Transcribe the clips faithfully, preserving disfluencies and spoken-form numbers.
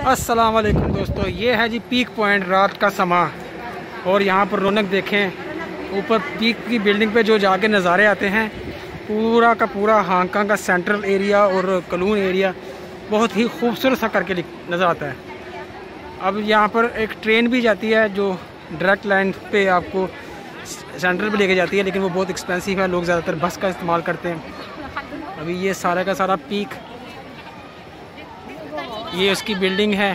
अस्सलाम वालेकुम दोस्तों, ये है जी पीक पॉइंट रात का समा। और यहाँ पर रौनक देखें, ऊपर पीक की बिल्डिंग पे जो जाके नज़ारे आते हैं, पूरा का पूरा हांगकांग का सेंट्रल एरिया और कलून एरिया बहुत ही खूबसूरत सा करके नज़र आता है। अब यहाँ पर एक ट्रेन भी जाती है जो डायरेक्ट लाइन पे आपको सेंट्रल पे लेके जाती है, लेकिन वो बहुत एक्सपेंसिव है, लोग ज़्यादातर बस का इस्तेमाल करते हैं। अभी ये सारा का सारा पीक, ये उसकी बिल्डिंग है।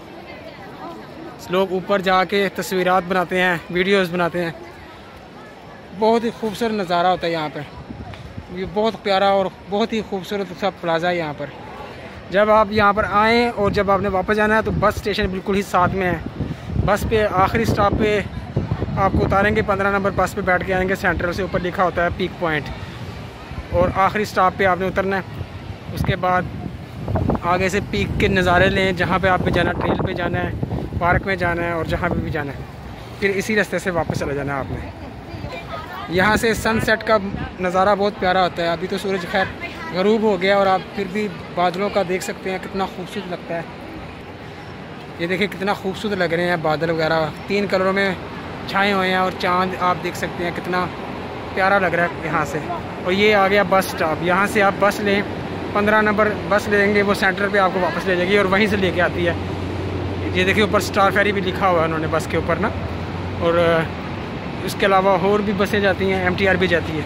लोग ऊपर जाके तस्वीरात बनाते हैं, वीडियोस बनाते हैं। बहुत ही खूबसूरत नज़ारा होता है यहाँ पे। ये बहुत प्यारा और बहुत ही खूबसूरत सा प्लाजा है यहाँ पर। जब आप यहाँ पर आएँ और जब आपने वापस जाना है तो बस स्टेशन बिल्कुल ही साथ में है। बस पे आखिरी स्टॉप पे आपको उतारेंगे, पंद्रह नंबर बस पे बैठ के आएंगे सेंट्रल से। ऊपर लिखा होता है पीक पॉइंट, और आखिरी स्टॉप पे आपने उतरना है। उसके बाद आगे से पीक के नज़ारे लें, जहाँ पे आपने जाना, ट्रेल पे जाना है, पार्क में जाना है और जहाँ पे भी जाना है, फिर इसी रास्ते से वापस चला जाना है आपने। यहाँ से सनसेट का नज़ारा बहुत प्यारा होता है। अभी तो सूरज खैर गरूब हो गया और आप फिर भी बादलों का देख सकते हैं, कितना खूबसूरत लगता है। ये देखिए कितना खूबसूरत लग रहे हैं बादल वगैरह, तीन कलरों में छाए हुए हैं, और चाँद आप देख सकते हैं कितना प्यारा लग रहा है यहाँ से। और ये आ गया बस स्टॉप। यहाँ से आप बस लें, पंद्रह नंबर बस लेंगे, वो सेंटर पे आपको वापस ले जाएगी और वहीं से लेके आती है। ये देखिए ऊपर स्टार फेरी भी लिखा हुआ है उन्होंने बस के ऊपर ना। और इसके अलावा और भी बसें जाती हैं, एमटीआर भी जाती है।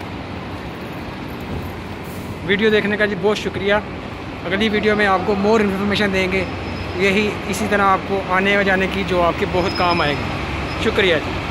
वीडियो देखने का जी बहुत शुक्रिया। अगली वीडियो में आपको मोर इन्फॉर्मेशन देंगे, यही इसी तरह आपको आने व जाने की, जो आपके बहुत काम आएगी। शुक्रिया जी।